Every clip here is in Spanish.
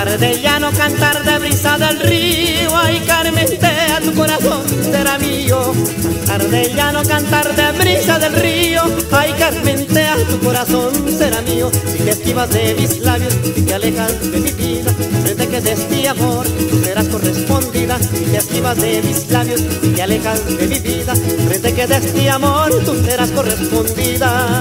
Cantar de llano, cantar de brisa del río, ay Carmentea, tu corazón será mío. Cantar de llano, cantar de brisa del río, ay Carmentea, tu corazón será mío. Si te esquivas de mis labios, si te alejas de mi vida, frente que de este amor tú serás correspondida. Si te esquivas de mis labios, si te alejas de mi vida, frente que de este amor tú serás correspondida.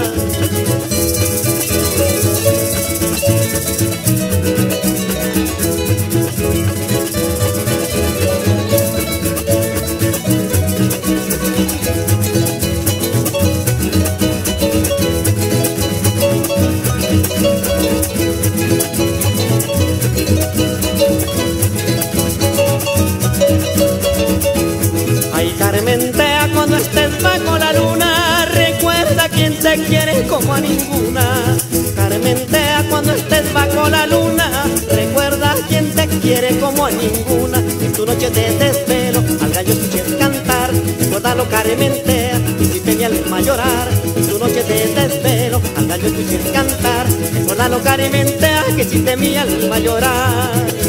Carmentea, cuando estés bajo la luna, recuerda quién te quiere como a ninguna. Carmentea, cuando estés bajo la luna, recuerda quién te quiere como a ninguna. En tu noche de desvelo, al gallo escuches cantar, recuérdalo Carmentea, y si te mi alma llorar. En tu noche de desvelo, al gallo escuches cantar, recuérdalo Carmentea, que si te mi alma llorar.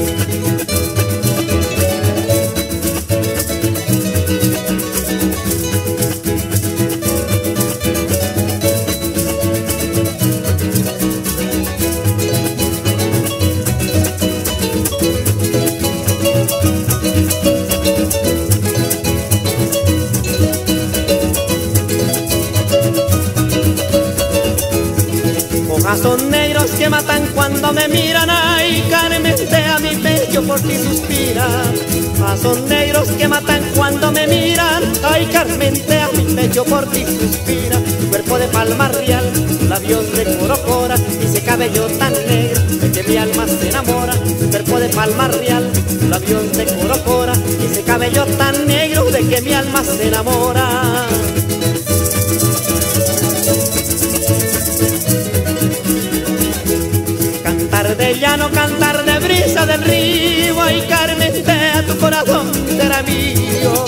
Ojos son negros que matan cuando me miran, ay Carmentea, mi pecho por ti suspira. Ojos son negros que matan cuando me miran, ay Carmentea, mi pecho por ti suspira. Tu cuerpo de palma real, tus labios de corocora, y ese cabello tan negro de que mi alma se enamora. Tu cuerpo de palma real, tus labios de corocora, y ese cabello tan negro de que mi alma se enamora. Cantar de llano, cantar de brisa del río, ay Carmentea, tu corazón será mío.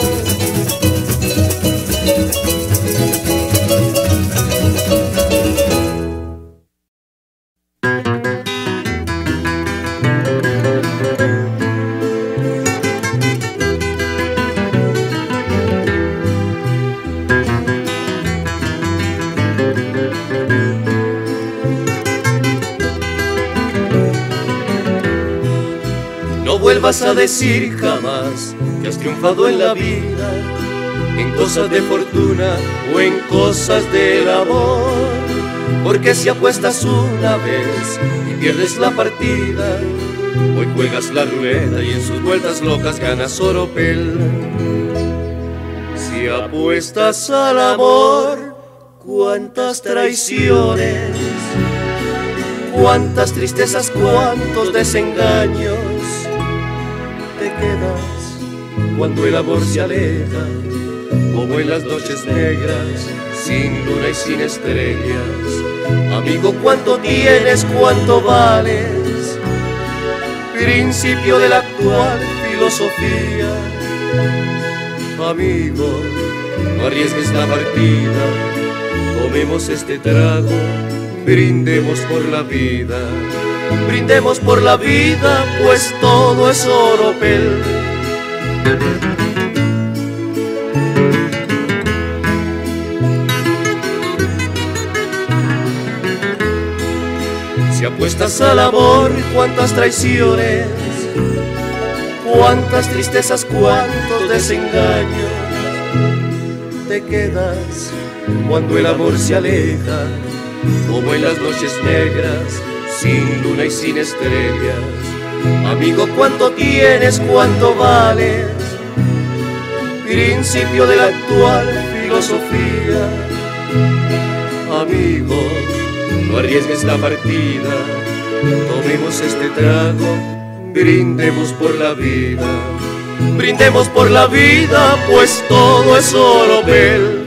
No vuelvas a decir jamás que has triunfado en la vida, en cosas de fortuna o en cosas del amor, porque si apuestas una vez y pierdes la partida, hoy juegas la ruleta y en sus vueltas locas ganas oropel. Si apuestas al amor, cuántas traiciones, cuántas tristezas, cuántos desengaños te quedas cuando el amor se aleja, como en las noches negras, sin luna y sin estrellas. Amigo, ¿cuánto tienes? ¿Cuánto vales? Principio de la actual filosofía. Amigo, no arriesgues la partida, tomemos este trago, brindemos por la vida. Brindemos por la vida, pues todo es oropel. Si apuestas al amor, cuántas traiciones, cuántas tristezas, cuántos desengaños te quedas cuando el amor se aleja, como en las noches negras, sin luna y sin estrellas. Amigo, ¿cuánto tienes? ¿Cuánto vales? Principio de la actual filosofía. Amigo, no arriesgues la partida, tomemos este trago, brindemos por la vida. Brindemos por la vida, pues todo es oropel.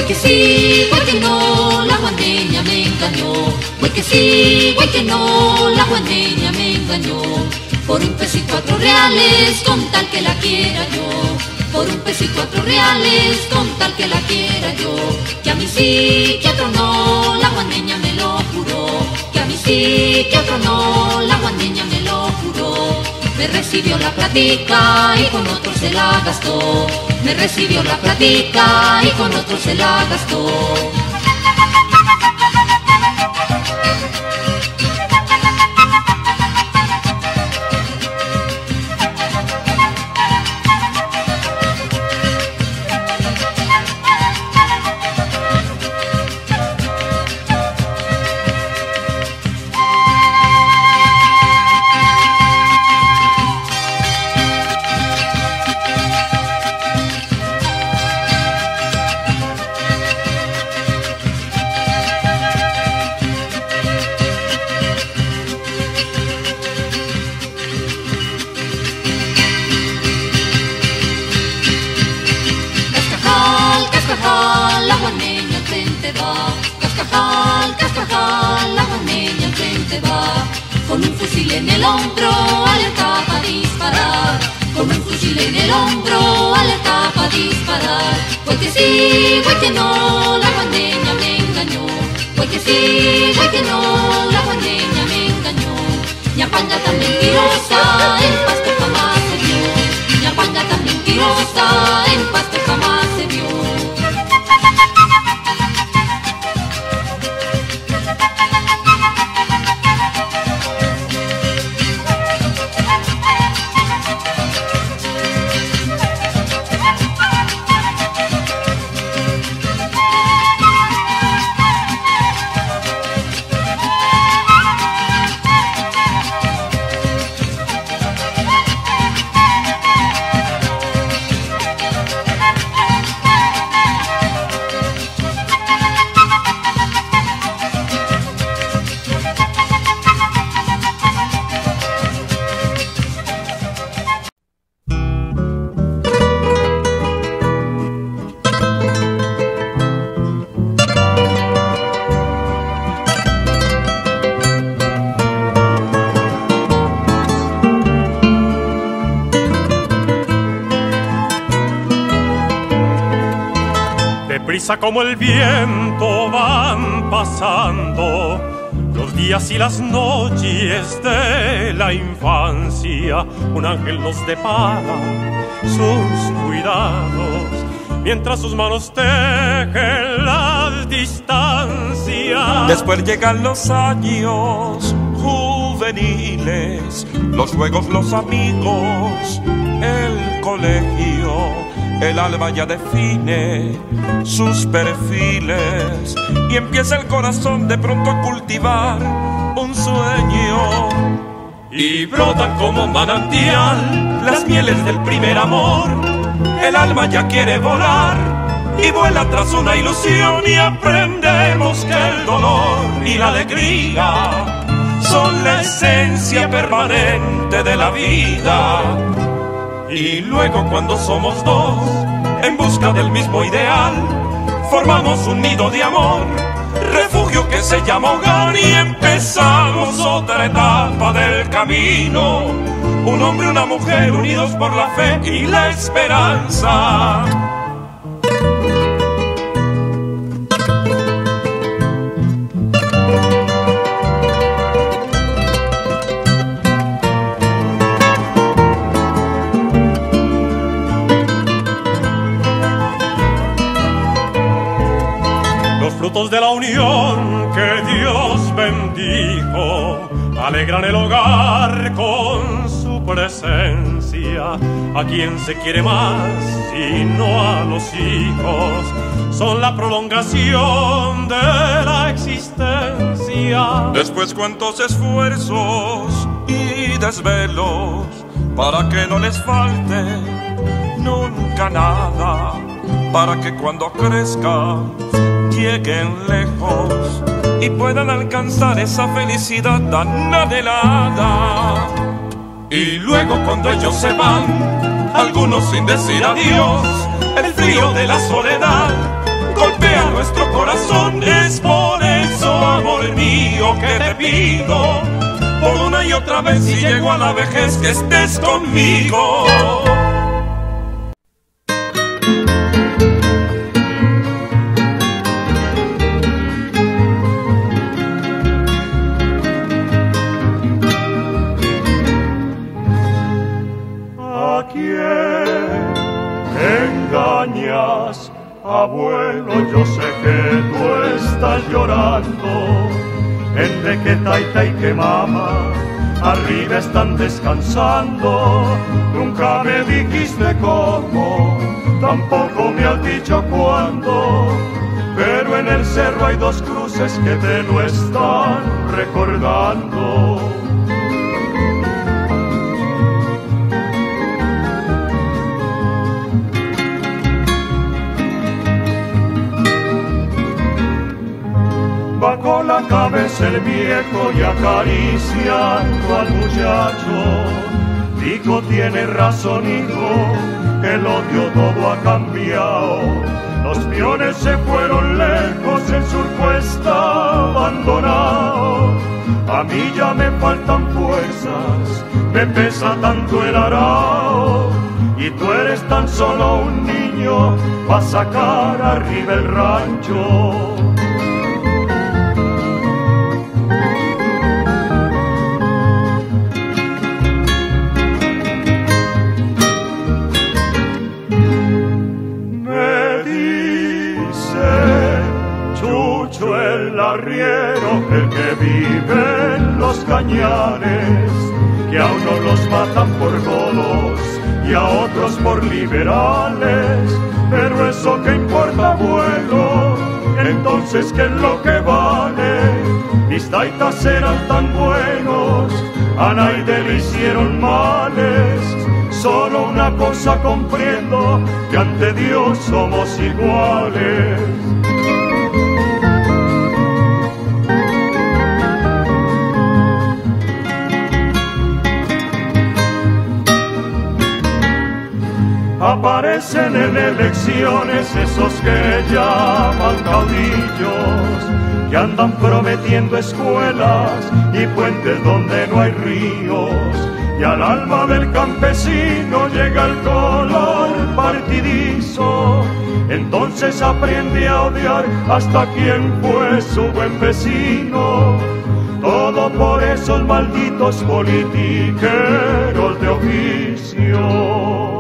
que sí, güey que no, la guandeña me engañó. Güey que sí, güey que no, la guandeña me engañó. Por un peso y 4 reales, con tal que la quiera yo. Por un peso y 4 reales, con tal que la quiera yo. Que a mí sí, que a otro no, la guandeña me lo juró. Que a mí sí, que a otro no, la guandeña me lo juró. Me recibió la platica y con otro se la gastó. Me recibió la platica y con otro se la gastó. Con un fusil en el hombro, alerta para disparar. Con un fusil en el hombro, alerta para disparar. Güey que sí, güey que no, la guandeña me engañó. Güey que sí, güey que no, la guandeña me engañó. Ñapanga tan mentirosa, en pasto jamás se vio. Ñapanga tan mentirosa, en pasto jamás se vio. Como el viento van pasando los días y las noches de la infancia. Un ángel nos depara sus cuidados mientras sus manos tejen las distancias. Después llegan los años juveniles, los juegos, los amigos, el colegio. El alba ya define sus perfiles y empieza el corazón de pronto a cultivar un sueño. Y brotan como manantial las mieles del primer amor. El alma ya quiere volar y vuela tras una ilusión y aprendemos que el dolor y la alegría son la esencia permanente de la vida. Y luego cuando somos dos, en busca del mismo ideal, formamos un nido de amor, refugio que se llama hogar, y empezamos otra etapa del camino. Un hombre y una mujer unidos por la fe y la esperanza. Frutos de la unión que Dios bendijo alegran el hogar con su presencia. A quien se quiere más y no a los hijos, son la prolongación de la existencia. Después cuántos esfuerzos y desvelos para que no les falte nunca nada, para que cuando crezcan lleguen lejos y puedan alcanzar esa felicidad tan anhelada. Y luego cuando ellos se van, algunos sin decir adiós, el frío de la soledad golpea nuestro corazón. Es por eso, amor mío, que te pido, por una y otra vez, si llego a la vejez, que estés conmigo. ¿A quién engañas, abuelo? Yo sé que tú estás llorando. Entre taita y que mamá arriba están descansando. Nunca me dijiste cómo, tampoco me has dicho cuándo, pero en el cerro hay dos cruces que te lo están recordando. Va con la cabeza el viejo y acariciando al muchacho. Dijo, tiene razón, hijo, que el odio todo ha cambiado. Los peones se fueron lejos, el surco está abandonado. A mí ya me faltan fuerzas, me pesa tanto el arao. Y tú eres tan solo un niño pa' sacar arriba el rancho. El arriero, el que vive en los cañares, que a unos los matan por godos y a otros por liberales. Pero eso que importa, abuelo, entonces ¿qué es lo que vale? Mis taitas eran tan buenos, a nadie le hicieron males. Solo una cosa comprendo, que ante Dios somos iguales. Aparecen en elecciones esos que llaman caudillos, que andan prometiendo escuelas y puentes donde no hay ríos, y al alma del campesino llega el color partidizo. Entonces aprende a odiar hasta quien fue su buen vecino. Todo por esos malditos politiqueros de oficio.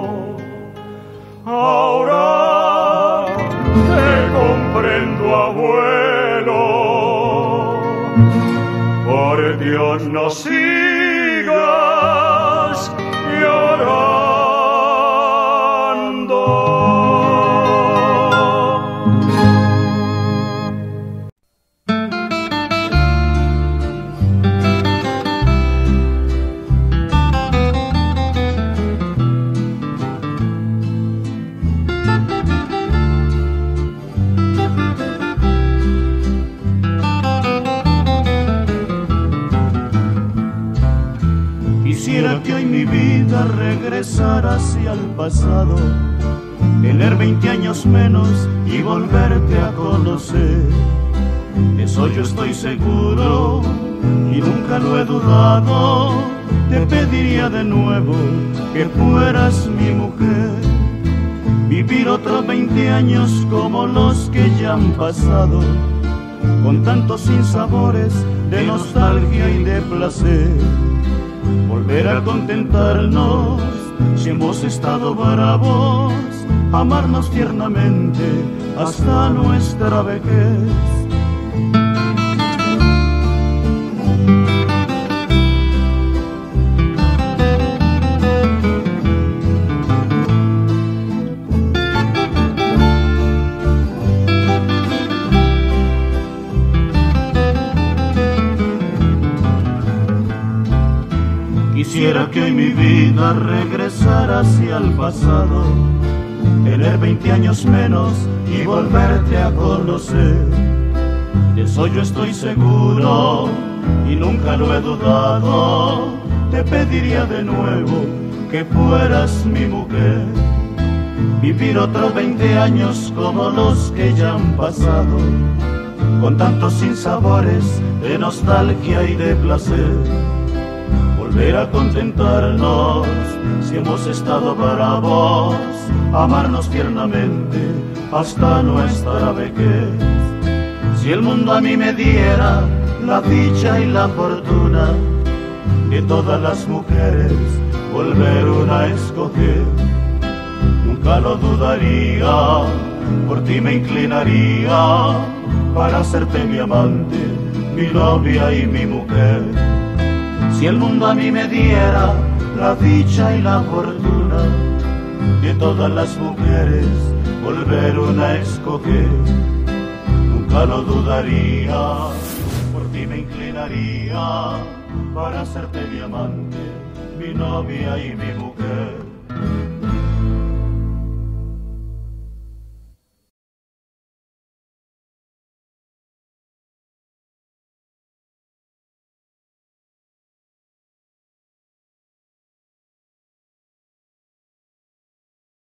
Ahora te comprendo, abuelo, por Dios no sigas llorando. Quisiera que hoy mi vida regresara hacia el pasado, tener 20 años menos y volverte a conocer. Eso yo estoy seguro y nunca lo he dudado. Te pediría de nuevo que fueras mi mujer, vivir otros 20 años como los que ya han pasado, con tantos sinsabores de nostalgia y de placer. Volver a contentarnos si hemos estado bravos, amarnos tiernamente hasta nuestra vejez. Quisiera que hoy mi vida regresara hacia el pasado, tener 20 años menos y volverte a conocer. De eso yo estoy seguro y nunca lo he dudado. Te pediría de nuevo que fueras mi mujer, vivir otros 20 años como los que ya han pasado, con tantos sinsabores de nostalgia y de placer. Volver a contentarnos si hemos estado bravos, amarnos tiernamente hasta nuestra vejez. Si el mundo a mí me diera la dicha y la fortuna de todas las mujeres volver una a escoger, nunca lo dudaría, por ti me inclinaría para hacerte mi amante, mi novia y mi mujer. Si el mundo a mí me diera la dicha y la fortuna de todas las mujeres volver una a escoger, nunca lo dudaría, por ti me inclinaría para hacerte mi amante, mi novia y mi mujer.